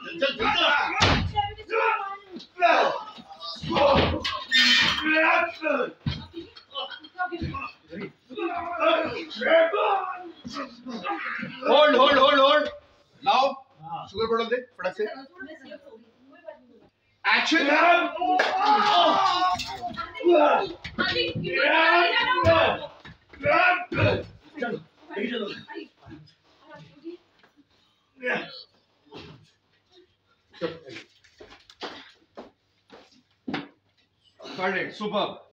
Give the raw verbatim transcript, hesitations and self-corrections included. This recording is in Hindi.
hold hold hold hold now sugar bottle दे फटाक से एक्शन चलो चलो सुपर